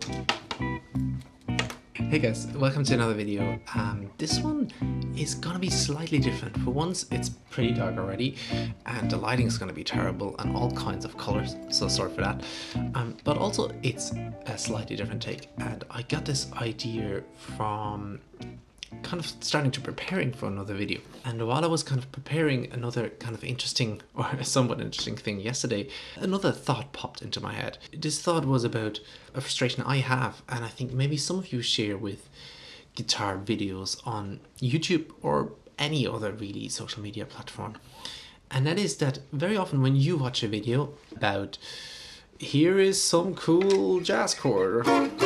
Hey guys, welcome to another video. This one is gonna be slightly different. For once, it's pretty dark already, and the lighting is gonna be terrible and all kinds of colors, so sorry for that. But also, it's a slightly different take, and I got this idea from kind of starting to preparing for another video. And while I was kind of preparing another kind of interesting or somewhat interesting thing yesterday, another thought popped into my head. This thought was about a frustration I have, and I think maybe some of you share with guitar videos on YouTube or any other really social media platform. And that is that very often when you watch a video about here is some cool jazz chord,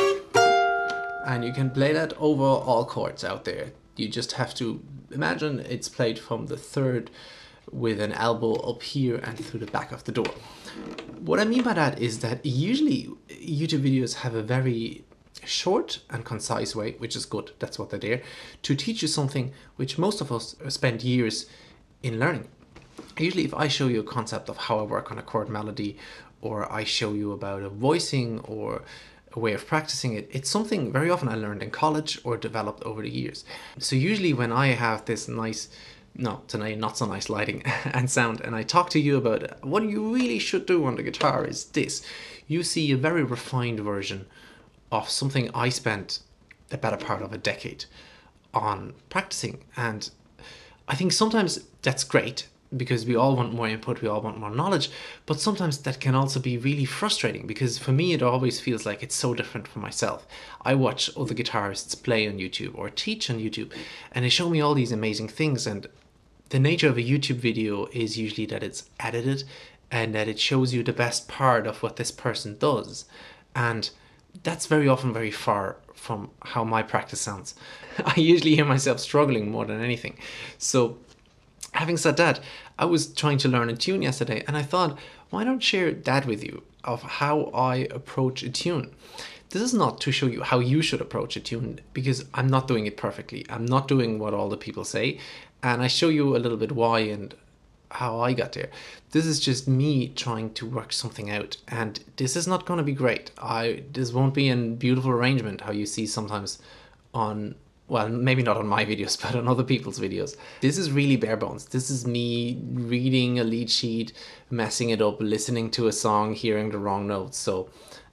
and you can play that over all chords out there. You just have to imagine it's played from the third with an elbow up here and through the back of the door. What I mean by that is that usually YouTube videos have a very short and concise way, which is good, that's what they're there, to teach you something which most of us spend years in learning. Usually if I show you a concept of how I work on a chord melody, or I show you about a voicing or a way of practicing it, it's something very often I learned in college or developed over the years. So usually when I have this nice, no, tonight not so nice lighting and sound, and I talk to you about what you really should do on the guitar is this, you see a very refined version of something I spent the better part of a decade on practicing. And I think sometimes that's great, because we all want more input, we all want more knowledge, but sometimes that can also be really frustrating, because for me it always feels like it's so different from myself. I watch other guitarists play on YouTube or teach on YouTube, and they show me all these amazing things, and the nature of a YouTube video is usually that it's edited and that it shows you the best part of what this person does, and that's very often very far from how my practice sounds. I usually hear myself struggling more than anything. So having said that, I was trying to learn a tune yesterday, and I thought, why not share that with you of how I approach a tune? This is not to show you how you should approach a tune, because I'm not doing it perfectly. I'm not doing what all the people say, and I show you a little bit why and how I got there. This is just me trying to work something out, and this is not going to be great. This won't be a beautiful arrangement how you see sometimes on, well, maybe not on my videos, but on other people's videos. This is really bare bones. This is me reading a lead sheet, messing it up, listening to a song, hearing the wrong notes. So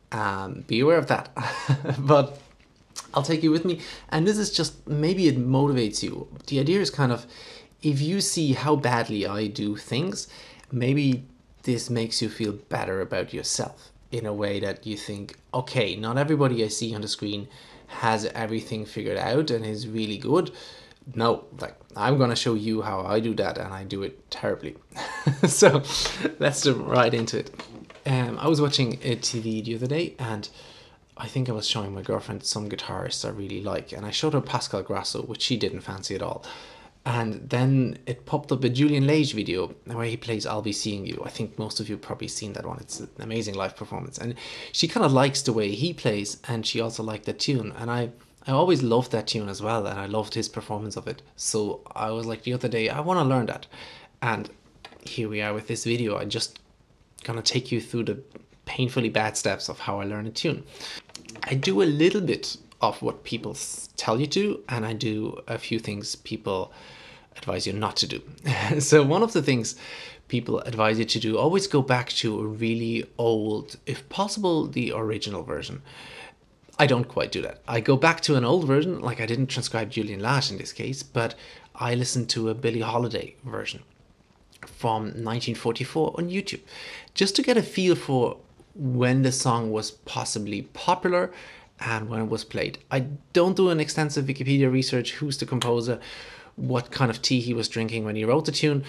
be aware of that. But I'll take you with me. And this is just, maybe it motivates you. The idea is kind of, if you see how badly I do things, maybe this makes you feel better about yourself in a way that you think, okay, not everybody I see on the screen has everything figured out and is really good. No, like, I'm gonna show you how I do that, and I do it terribly. So let's jump right into it. I was watching a TV the other day, and I think I was showing my girlfriend some guitarists I really like, and I showed her Pascal Grasso, which she didn't fancy at all. And then it popped up a Julian Lage video where he plays I'll Be Seeing You. I think most of you have probably seen that one. It's an amazing live performance. And she kind of likes the way he plays, and she also liked that tune. And I always loved that tune as well, and I loved his performance of it. So I was like the other day, I want to learn that. And here we are with this video. I'm just going to take you through the painfully bad steps of how I learn a tune. I do a little bit of what people tell you to, and I do a few things people advise you not to do. So one of the things people advise you to do, always go back to a really old, if possible, the original version. I don't quite do that. I go back to an old version, like I didn't transcribe Julian Lage in this case, but I listened to a Billie Holiday version from 1944 on YouTube, just to get a feel for when the song was possibly popular and when it was played. I don't do an extensive Wikipedia research, who's the composer, what kind of tea he was drinking when he wrote the tune.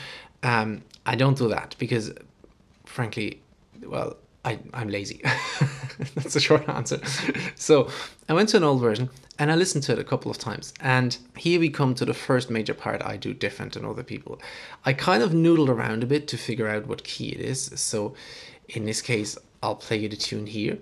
I don't do that because, frankly, well, I'm lazy. That's the short answer. So I went to an old version and I listened to it a couple of times. And here we come to the first major part I do different than other people. I kind of noodled around a bit to figure out what key it is. So in this case, I'll play you the tune here.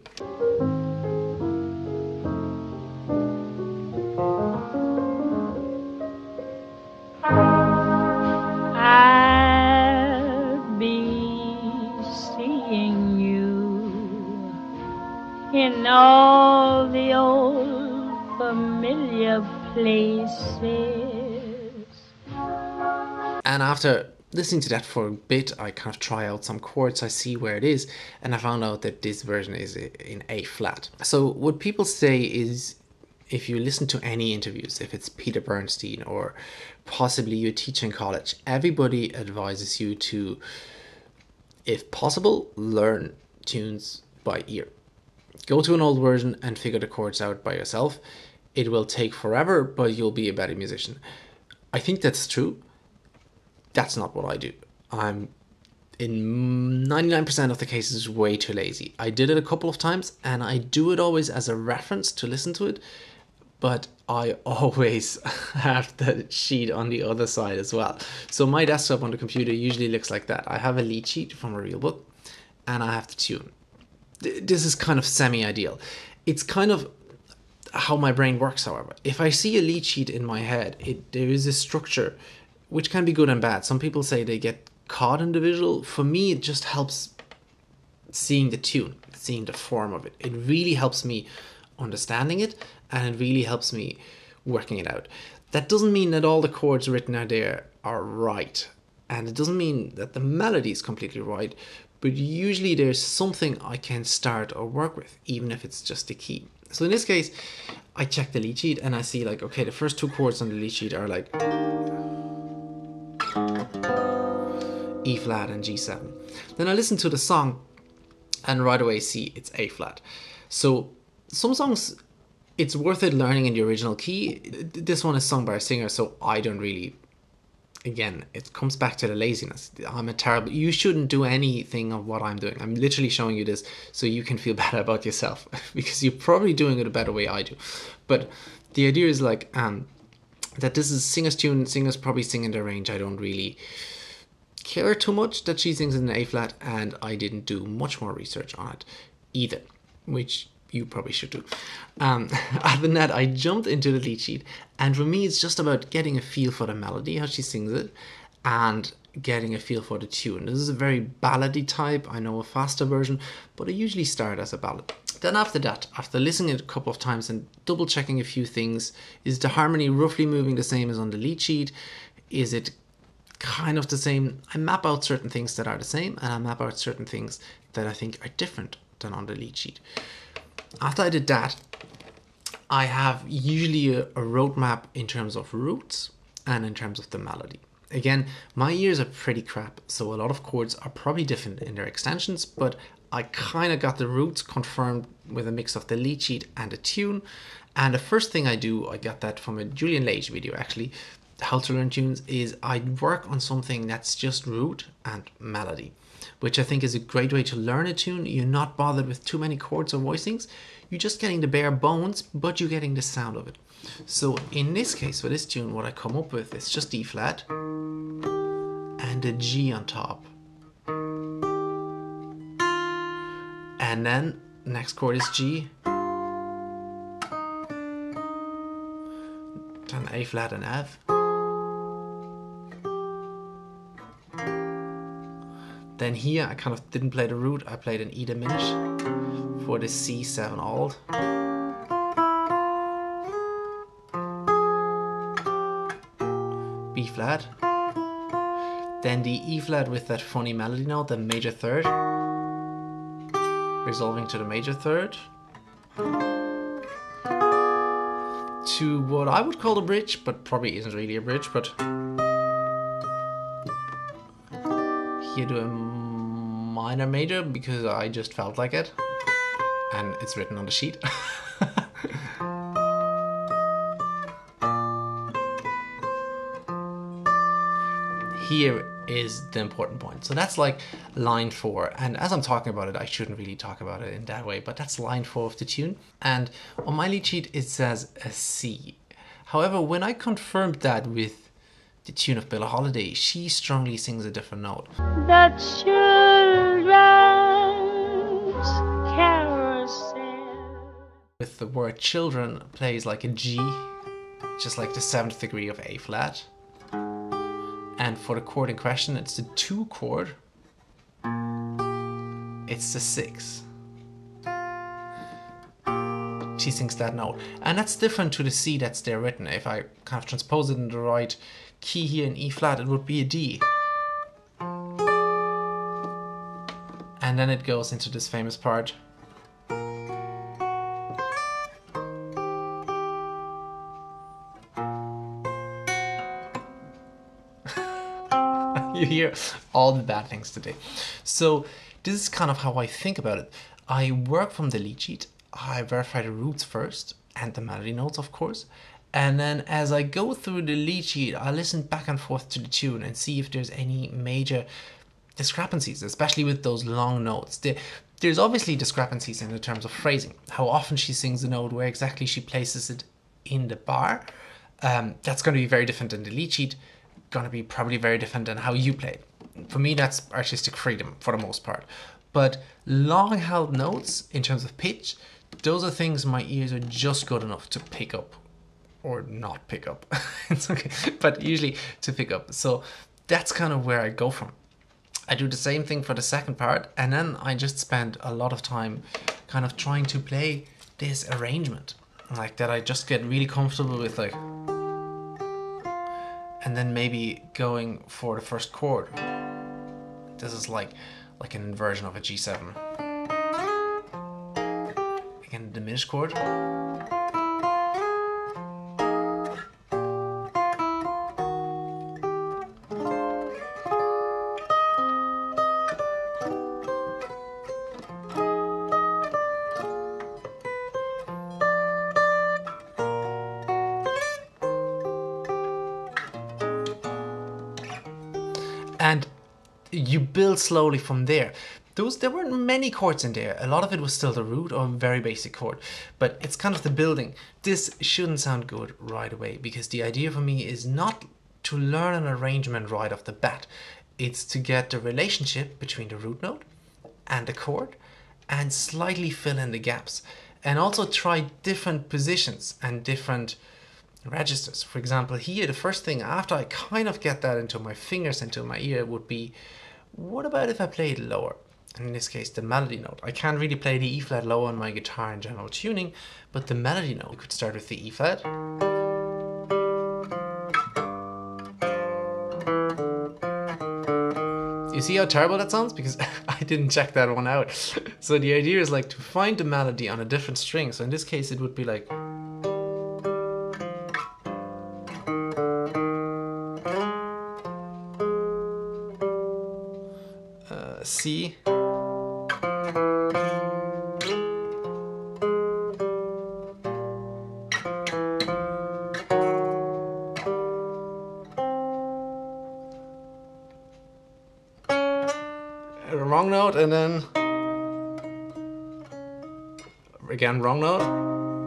In all the old familiar places. And after listening to that for a bit, I kind of try out some chords, I see where it is, and I found out that this version is in A flat. So what people say is, if you listen to any interviews, if it's Peter Bernstein or possibly you teach in college, everybody advises you to, if possible, learn tunes by ear. Go to an old version and figure the chords out by yourself. It will take forever, but you'll be a better musician. I think that's true. That's not what I do. I'm, in 99% of the cases, way too lazy. I did it a couple of times, and I do it always as a reference to listen to it, but I always have the sheet on the other side as well. So my desktop on the computer usually looks like that. I have a lead sheet from a real book, and I have the tune. This is kind of semi-ideal. It's kind of how my brain works, however. If I see a lead sheet in my head, there is a structure, which can be good and bad. Some people say they get caught in the visual. For me, it just helps seeing the tune, seeing the form of it. It really helps me understanding it, and it really helps me working it out. That doesn't mean that all the chords written out there are right, and it doesn't mean that the melody is completely right, but usually there's something I can start or work with, even if it's just the key. So in this case, I check the lead sheet and I see like, okay, the first two chords on the lead sheet are like E flat and G7. Then I listen to the song and right away see it's A flat. So some songs, it's worth it learning in the original key. This one is sung by a singer, so I don't really, again, it comes back to the laziness. You shouldn't do anything of what I'm doing. I'm literally showing you this so you can feel better about yourself because you're probably doing it a better way I do. But the idea is like, that this is singer's tune. Singer's probably sing in their range. I don't really care too much that she sings in an A flat, and I didn't do much more research on it either, which you probably should do. Other than that, I jumped into the lead sheet, and for me it's just about getting a feel for the melody, how she sings it, and getting a feel for the tune. This is a very ballady type. I know a faster version, but I usually start as a ballad. Then after that, after listening it a couple of times and double checking a few things, is the harmony roughly moving the same as on the lead sheet? Is it kind of the same? I map out certain things that are the same, and I map out certain things that I think are different than on the lead sheet. After I did that, I have usually a roadmap in terms of roots and in terms of the melody. Again, my ears are pretty crap, so a lot of chords are probably different in their extensions, but I kind of got the roots confirmed with a mix of the lead sheet and the tune. And the first thing I do, I got that from a Julian Lage video actually, how to learn tunes, is I work on something that's just root and melody, which I think is a great way to learn a tune. You're not bothered with too many chords or voicings. You're just getting the bare bones, but you're getting the sound of it. So in this case, for this tune, what I come up with is just E flat and a G on top. And then next chord is G, then A flat and F. Then here I kind of didn't play the root, I played an E diminished for the C7 alt. B flat. Then the E flat with that funny melody note, the major third, resolving to the major third, to what I would call a bridge, but probably isn't really a bridge, but here to a minor major because I just felt like it, and it's written on the sheet. Here is the important point. So that's like line 4, and as I'm talking about it, I shouldn't really talk about it in that way, but that's line 4 of the tune, and on my lead sheet it says a C. However, when I confirmed that with the tune of Billie Holiday, she strongly sings a different note. The children's carousel. With the word children plays like a G, just like the 7th degree of A flat. And for the chord in question, it's the 2 chord. It's the 6. she sings that note. And that's different to the C that's there written. If I kind of transpose it in the right key here in E flat, it would be a D. And then it goes into this famous part. You hear all the bad things today. So this is kind of how I think about it. I work from the lead sheet. I verify the roots first and the melody notes, of course. And then as I go through the lead sheet, I listen back and forth to the tune and see if there's any major discrepancies, especially with those long notes. There's obviously discrepancies in the terms of phrasing, how often she sings the note, where exactly she places it in the bar. That's going to be very different in the lead sheet, going to be probably very different than how you play it. For me, that's artistic freedom for the most part. But long held notes in terms of pitch, those are things my ears are just good enough to pick up or not pick up. It's okay, but usually to pick up. So that's kind of where I go from. I do the same thing for the second part, and then I just spend a lot of time kind of trying to play this arrangement like that. I just get really comfortable with, like, and then maybe going for the first chord. This is like an inversion of a G7. Again, the diminished chord. And you build slowly from there. There weren't many chords in there. A lot of it was still the root or a very basic chord. But it's kind of the building. This shouldn't sound good right away, because the idea for me is not to learn an arrangement right off the bat. It's to get the relationship between the root note and the chord and slightly fill in the gaps. And also try different positions and different registers. For example, here, the first thing after I kind of get that into my fingers, into my ear, would be, what about if I play it lower? And in this case, the melody note. I can't really play the E flat low on my guitar in general tuning, but the melody note could start with the E flat. You see how terrible that sounds? Because I didn't check that one out. So the idea is like to find the melody on a different string. So in this case, it would be like, C, wrong note, and then again wrong note.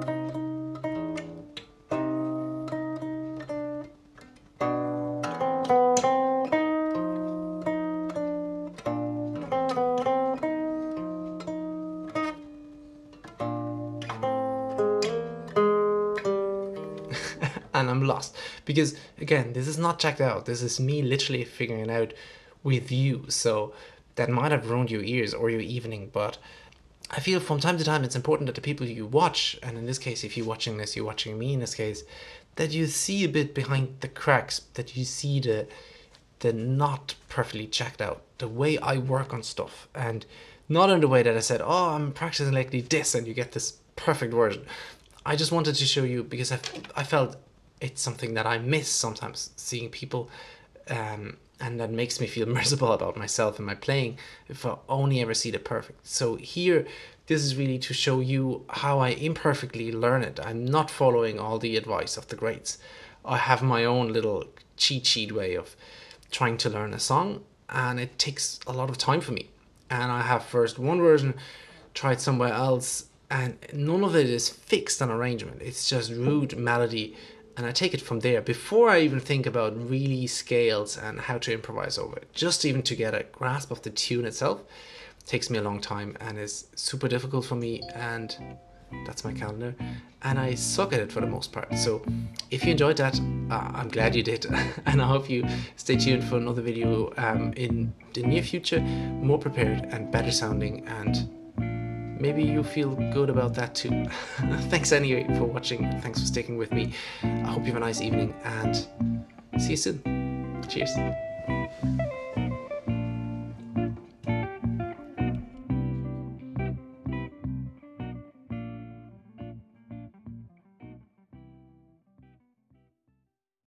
And I'm lost, because again, this is not checked out. This is me literally figuring it out with you. So that might have ruined your ears or your evening, but I feel from time to time it's important that the people you watch, and in this case, if you're watching this, you're watching me in this case, that you see a bit behind the cracks, that you see the not perfectly checked out, the way I work on stuff, and not in the way that I said, oh, I'm practicing like this, and you get this perfect version. I just wanted to show you, because I felt it's something that I miss sometimes, seeing people, and that makes me feel miserable about myself and my playing if I only ever see the perfect. So here, this is really to show you how I imperfectly learn it. I'm not following all the advice of the greats. I have my own little cheat sheet way of trying to learn a song, and it takes a lot of time for me. And I have first one version, tried somewhere else, and none of it is fixed on arrangement. It's just root, melody, and I take it from there before I even think about really scales and how to improvise over it. Just even to get a grasp of the tune itself takes me a long time and is super difficult for me, and that's my calendar, and I suck at it for the most part. So if you enjoyed that, I'm glad you did, and I hope you stay tuned for another video in the near future, more prepared and better sounding, and maybe you feel good about that too. Thanks anyway for watching. Thanks for sticking with me. I hope you have a nice evening and see you soon. Cheers.